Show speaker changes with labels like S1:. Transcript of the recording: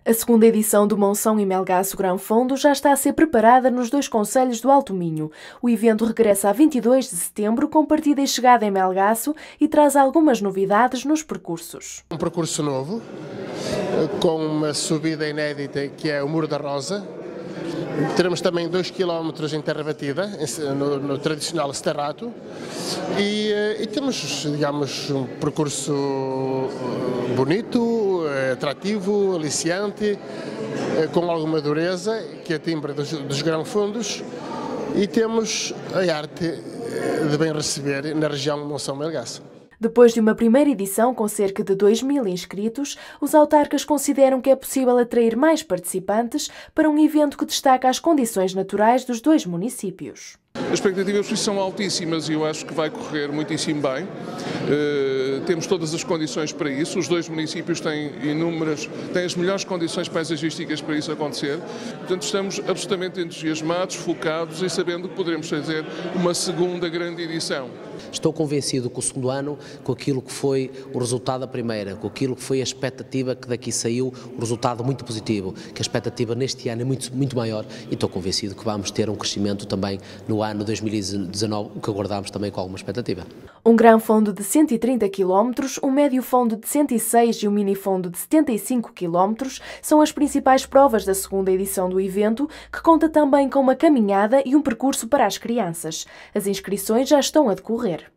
S1: A segunda edição do Monção e Melgaço Gran Fondo já está a ser preparada nos dois concelhos do Alto Minho. O evento regressa a 22 de setembro com partida e chegada em Melgaço e traz algumas novidades nos percursos.
S2: Um percurso novo, com uma subida inédita que é o Muro da Rosa. Teremos também 2 km em terra batida, no tradicional Sterrato, e temos, digamos, um percurso bonito, atrativo, aliciante, com alguma dureza, que é a timbre dos Gran Fondos, e temos a arte de bem receber na região de Monção-Melgaço.
S1: Depois de uma primeira edição com cerca de 2.000 inscritos, os autarcas consideram que é possível atrair mais participantes para um evento que destaca as condições naturais dos dois municípios.
S3: As expectativas são altíssimas e eu acho que vai correr muitíssimo bem. Temos todas as condições para isso. Os dois municípios têm as melhores condições paisagísticas para isso acontecer. Portanto, estamos absolutamente entusiasmados, focados e sabendo que poderemos fazer uma segunda grande edição.
S4: Estou convencido que o segundo ano, com aquilo que foi o resultado da primeira, com aquilo que foi a expectativa que daqui saiu, o resultado muito positivo, que a expectativa neste ano é muito maior, e estou convencido que vamos ter um crescimento também no ano 2019, o que aguardamos também com alguma expectativa.
S1: Um Gran Fondo de 130 km, um médio fondo de 106 e um mini fondo de 75 km são as principais provas da segunda edição do evento, que conta também com uma caminhada e um percurso para as crianças. As inscrições já estão a decorrer.